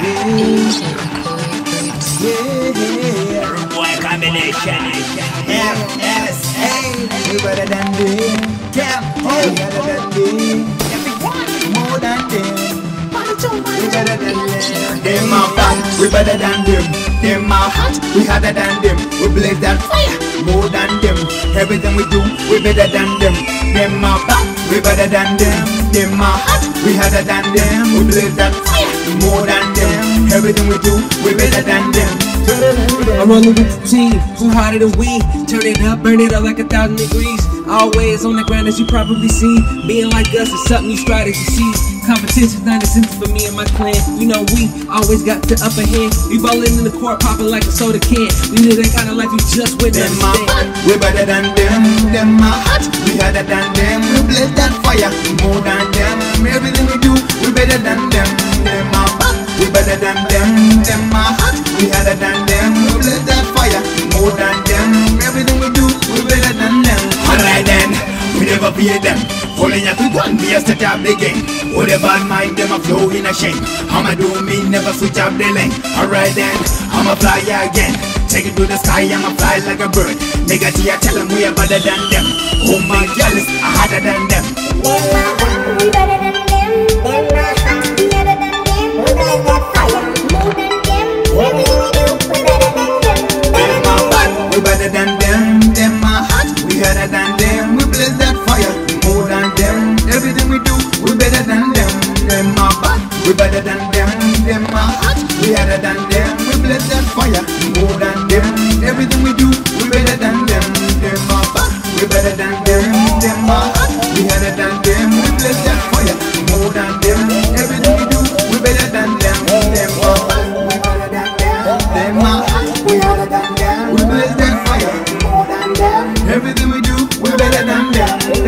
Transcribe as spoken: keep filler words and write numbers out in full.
Yeah, rude boy combination. F S A, we better than them. Damn, we better than them. More than them. We better than them. Them are bad, we better than them. Them are hot, we harder than them. We blaze that fire, more than them. Everything we do, we better than them. Them are bad, we better than them. Them are hot, we harder than them. We blaze that fire, more than them. Everything we do, we better than them. I'm rolling with the team, who harder than we? Turn it up, burn it up like a thousand degrees. Always on the ground as you probably see. Being like us is something you strive to see. Competition's not a simple for me and my clan. You know we always got the upper hand. We ballin' in the court, popping like a soda can. We live that kind of life you just wouldn't them understand. Are we better than them. Them are hot, we harder than them. We blaze that fire, more than them. Everything we do, we better than them. Them are hot, we better than them. Them are hot, we harder than them. We blaze that fire, more than them. Everything we do, we better than them. Alright then, we never fear them. Holding up to one, we are set up the game. Whatever mind them, I flow in a shame. I'ma do me, never switch up the lane. Alright then, I'ma fly again. Take it to the sky, I'ma fly like a bird. Nigga, I tell them we are better than them. Oh my girl, is harder than them. Them are hot, we better than them. Them are hot, we better than them. We blaze that fire, more than them. Everything we do, we better than them. Them are hot, we better than them. Them are hot, we harder than them. We blaze that fire, more than them. Everything we do, we better than them. Them are hot, we better than them. Them are hot, we harder than them. We blaze that fire, more than them. Everything we do, we better than them. Them are hot, we better than them. Them are hot, we harder than them. We blaze that fire, more than them. Everything we do, we better than them. Them are hot, we better than them. Them are hot, we harder than them. We blaze that fire, more than them. Everything we do, we better than them.